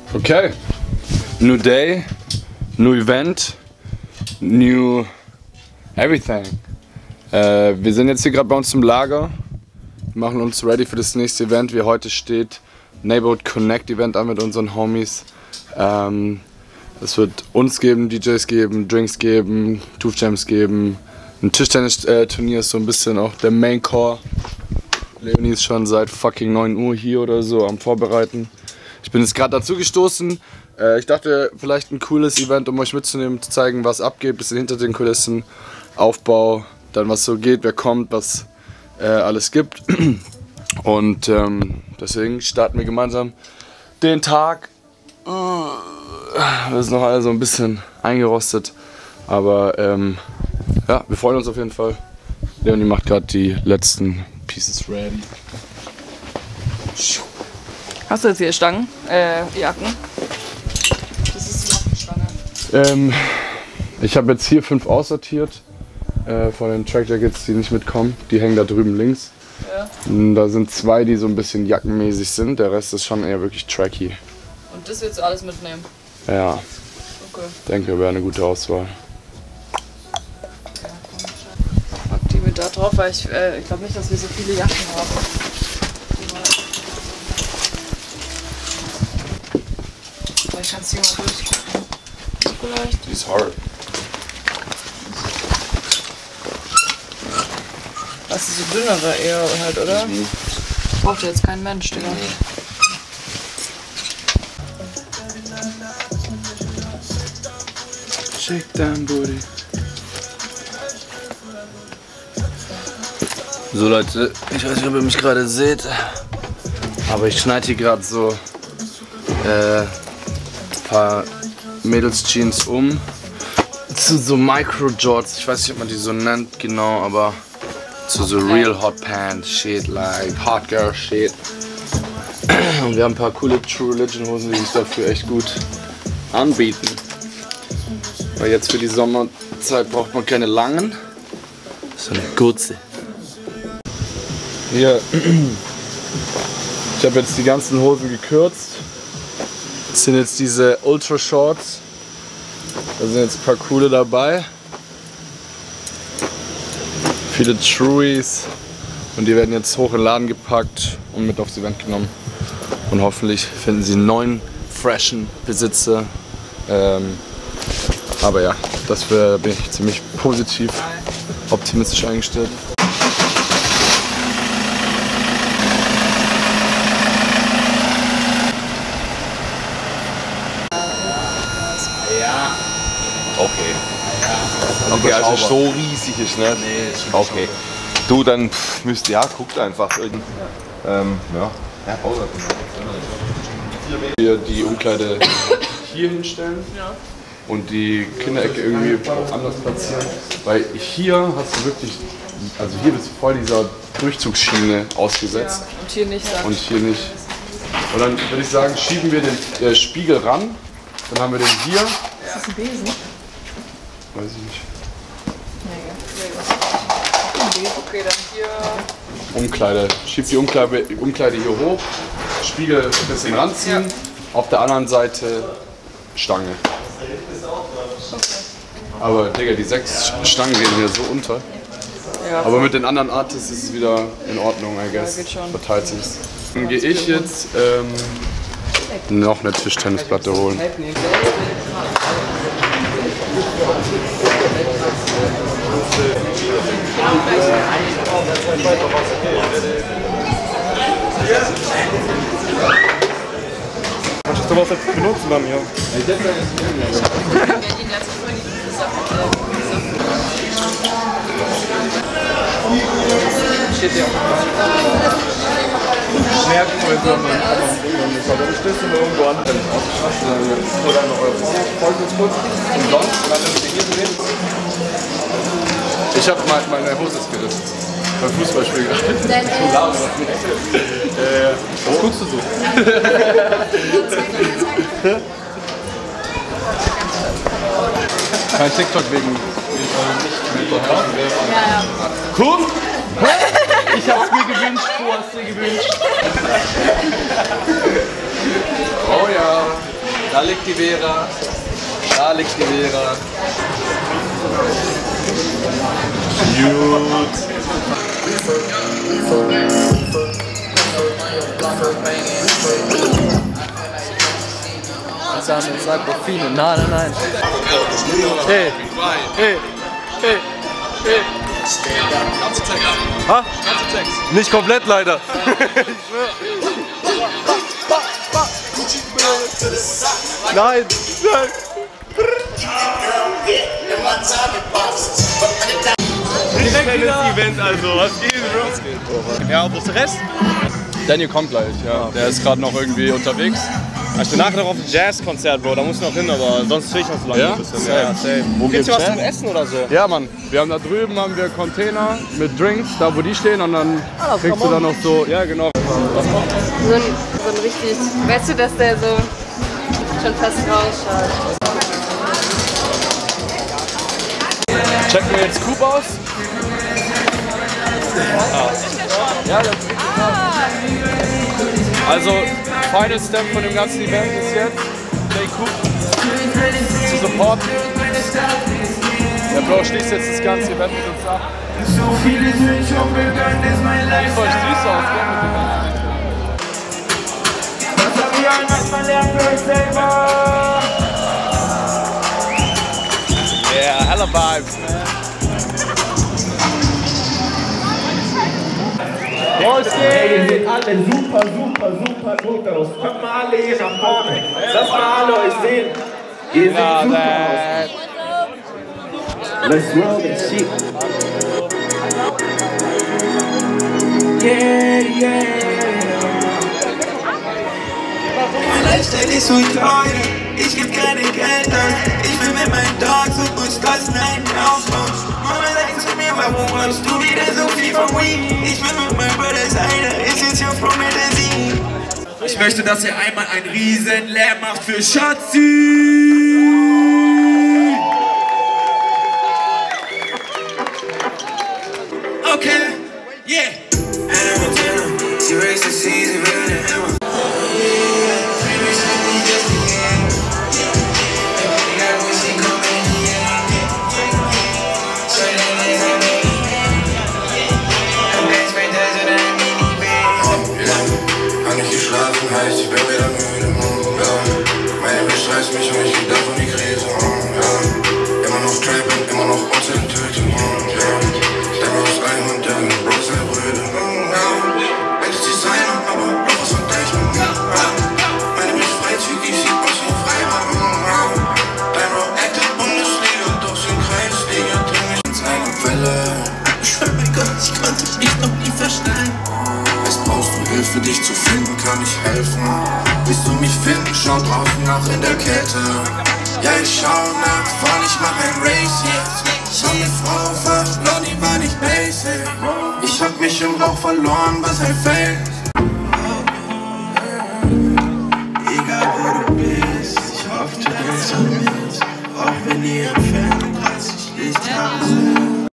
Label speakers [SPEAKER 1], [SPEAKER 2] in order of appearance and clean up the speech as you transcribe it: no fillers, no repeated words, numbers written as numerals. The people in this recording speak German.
[SPEAKER 1] Okay, new day, new event, new everything. Wir sind jetzt hier gerade bei uns im Lager, machen uns ready für das nächste Event, wie heute steht. Neighborhood Connect Event an mit unseren Homies. Es wird uns geben, DJs geben, Drinks geben, Tooth Jams geben. Ein Tischtennis-Turnier ist so ein bisschen auch der Main Core. Leonie ist schon seit fucking 9 Uhr hier oder so am Vorbereiten. Ich bin jetzt gerade dazu gestoßen. Ich dachte, vielleicht ein cooles Event, um euch mitzunehmen, zu zeigen, was abgeht, bisschen hinter den Kulissen, Aufbau, dann was so geht, wer kommt, was alles gibt. Und deswegen starten wir gemeinsam den Tag. Wir sind noch alle so ein bisschen eingerostet, aber ja, wir freuen uns auf jeden Fall. Leonie macht gerade die letzten Pieces ready.
[SPEAKER 2] Hast du jetzt hier Stangen? Jacken? Das ist die Jackenstange.
[SPEAKER 1] Ich habe jetzt hier 5 aussortiert von den Track Jackets, die nicht mitkommen. Die hängen da drüben links.
[SPEAKER 2] Ja.
[SPEAKER 1] Da sind 2, die so ein bisschen jackenmäßig sind. Der Rest ist schon eher wirklich tracky.
[SPEAKER 2] Und das willst du alles mitnehmen?
[SPEAKER 1] Ja.
[SPEAKER 2] Okay.
[SPEAKER 1] Denke, wäre eine gute Auswahl.
[SPEAKER 2] Pack die mit da drauf, weil ich glaube nicht, dass wir so viele Jacken haben. Vielleicht kannst du die mal durchgucken. Vielleicht.
[SPEAKER 1] Die ist hard.
[SPEAKER 2] Das ist so dünnere eher halt, oder? Braucht jetzt kein Mensch, Digga.
[SPEAKER 1] Shake down, booty. So Leute, ich weiß nicht, ob ihr mich gerade seht, aber ich schneide hier gerade so ein paar Mädels-Jeans um zu so Micro-Jorts. Ich weiß nicht, ob man die so nennt genau, aber zu so real hot pants shit, like hot girl shit. Und wir haben ein paar coole True Religion Hosen, die sich dafür echt gut anbieten. Weil jetzt für die Sommerzeit braucht man keine langen, sondern kurze. Hier, ich habe jetzt die ganzen Hosen gekürzt. Das sind jetzt diese Ultra Shorts. Da sind jetzt ein paar coole dabei. Viele Truies. Und die werden jetzt hoch in den Laden gepackt und mit aufs Event genommen. Und hoffentlich finden sie einen neuen, freshen Besitzer. Aber ja, dafür bin ich ziemlich positiv, optimistisch eingestellt.
[SPEAKER 3] Ja. Okay.
[SPEAKER 4] Okay, also so riesig ist nicht.
[SPEAKER 3] Nee, ist schon
[SPEAKER 4] okay. Du, dann müsst ihr, ja, guckt einfach. Ja.
[SPEAKER 1] Hier die Umkleide hier hinstellen. Ja. Und die Kinderecke irgendwie anders platzieren. Weil hier hast du wirklich, also hier bist du voll dieser Durchzugsschiene ausgesetzt.
[SPEAKER 2] Ja, und hier nicht.
[SPEAKER 1] Und hier nicht. Und dann würde ich sagen, schieben wir den Spiegel ran. Dann haben wir den hier.
[SPEAKER 2] Ist das ein Besen?
[SPEAKER 1] Weiß ich nicht.
[SPEAKER 2] Nee. Okay, dann hier.
[SPEAKER 1] Umkleide. Schieb die Umkleide hier hoch. Spiegel ein bisschen ranziehen. Ja. Auf der anderen Seite Stange. Aber Digga, die 6 Stangen gehen hier so unter.
[SPEAKER 2] Ja,
[SPEAKER 1] aber mit den anderen Artists ist es wieder in Ordnung, I guess.
[SPEAKER 2] Ja, geht schon.
[SPEAKER 1] Verteilt sich. Dann gehe ich jetzt noch eine Tischtennisplatte holen.
[SPEAKER 4] Kannst du was jetzt benutzen bei mir?
[SPEAKER 2] Steht ja.
[SPEAKER 4] Merken wir jetzt noch mal. Aber ich stöße mir irgendwo an, wenn ich ausgeschlossen oder noch eure Folge und sonst, dann ist die hier drin.
[SPEAKER 1] Ich habe meine Hose ist gerissen. Beim Fußballspiel gerade. Was guckst du so? Kein TikTok wegen nicht mit
[SPEAKER 2] Ja.
[SPEAKER 1] Guck! Ich hab's mir gewünscht, du hast dir gewünscht. Oh ja.
[SPEAKER 4] Da liegt die Vera. Da liegt die Vera. Gut.
[SPEAKER 3] Sag Morphine. Nein, nein, nein. Hey, hey, hey, hey.
[SPEAKER 4] Ganze Text.
[SPEAKER 3] Ha?
[SPEAKER 4] Ganze Text.
[SPEAKER 3] Nicht komplett leider. Nein, nein. Direkt wieder. Event also, was geht, Bro? Ja, wo ist der Rest?
[SPEAKER 1] Daniel kommt gleich, ja. Der ist gerade noch irgendwie unterwegs.
[SPEAKER 3] Ich bin nachher noch auf ein Jazzkonzert, Bro, da muss ich noch hin, aber sonst will ich noch so lange
[SPEAKER 1] Ja?
[SPEAKER 3] ein bisschen.
[SPEAKER 1] Safe.
[SPEAKER 3] Ja, safe.
[SPEAKER 1] Wo
[SPEAKER 3] Gibt's hier
[SPEAKER 1] gibt's
[SPEAKER 3] was zum Essen oder so?
[SPEAKER 1] Ja, Mann. Wir haben da drüben Container mit Drinks, da wo die stehen und dann kriegst du dann noch so, ja genau.
[SPEAKER 2] So ein richtig, weißt du, dass der so schon fast rausschaut.
[SPEAKER 1] Checken wir jetzt Coop aus? Ja, das ist Also, final step von dem ganzen Event ist jetzt, Jay Coop zu supporten. Der Bro schließt jetzt das ganze Event mit uns ab.
[SPEAKER 5] So viele sind schon begangen, ist mein
[SPEAKER 1] Sieht
[SPEAKER 5] Lifestyle.
[SPEAKER 1] voll süß aus,
[SPEAKER 5] Was hab ich einmal verlernt für euch selber?
[SPEAKER 1] Yeah, hella vibes, man.
[SPEAKER 5] Hey, ihr seht alle super, super, super gut aus. Kommt mal alle hier nach vorne. Lasst mal alle euch sehen. Ihr seht super aus. Let's roll this shit. Yeah, yeah. Mein Lifestyle ist so teuer. Ich geb keine Geld aus. Ich bin mit meinen Dogs und uns kosten einen Ausrausch. Mama sagt zu mir, warum brauchst du wieder so viel von Weed? Ich bin mit meinem Bruder einer, ist jetzt hier froh mit der Sieg. Ich möchte, dass ihr einmal einen riesen Lärm macht für Schatzi. Okay, yeah. She raised the seas, she really hammer.
[SPEAKER 6] Ich bin wieder müde, ja. Meine Bitch reißt mich und ich geh davon die Krise, ja. Immer noch trapping, immer noch unzertötet, ja. Stemme aus einem und der Bros der Brüder, ja. Hätte sie sein, aber noch was von dich, ja. Meine Bitch freizügig, sieht aus wie ein Freimann, ja. Dein Bro acted Bundesliga, doch sind Kreisliga, drin mich in seine Welle. Ich schwör mein Gott, ich konnte mich noch nie verstehen. Brauchst du Hilfe, dich zu finden, kann ich helfen. Willst du mich finden, schau draußen nach in der Kälte. Ja, ich schau nach vorn, ich mach ein Race jetzt. Schau eine Frau verloren, die war nicht basic. Ich hab mich im Rauch verloren, was halt fällt. Egal wo du bist, ich hoffe, du denkst an mich. Auch wenn ihr entfernt